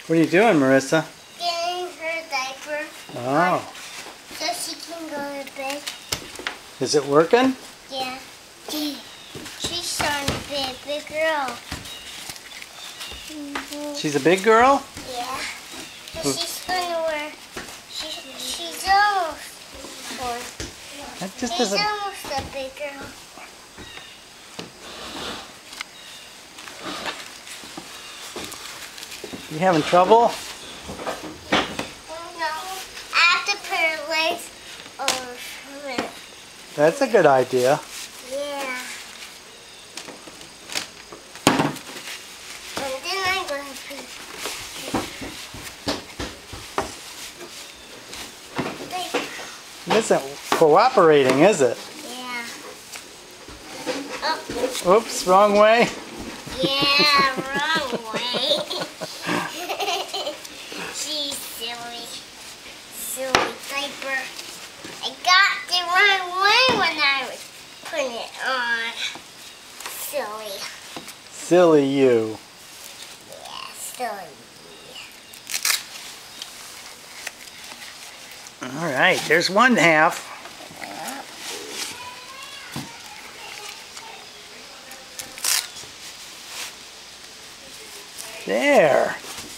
What are you doing, Marissa? Getting her diaper. Oh. So she can go to bed. Is it working? Yeah. She's starting to be a big girl. She's a big girl? Yeah. So she's going to wear... She's almost one. That just She's doesn't... almost a big girl. You having trouble? No. I have to put her legs over it. That's a good idea. Yeah. And then I'm going to put... It isn't cooperating, is it? Yeah. Oh. Oops, wrong way. Yeah, wrong way. She's silly. Silly diaper. I got the wrong way when I was putting it on. Silly. Silly you. Yeah, silly. Alright, there's one half. There.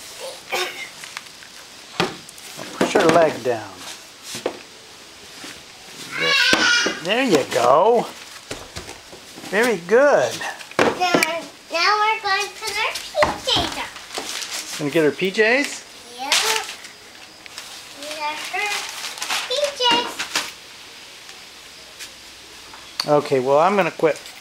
Now push her leg down. There you go. Very good. Now we're going to put our PJs on. Gonna get her PJs? Yeah. These are her PJs. Okay, well I'm gonna quit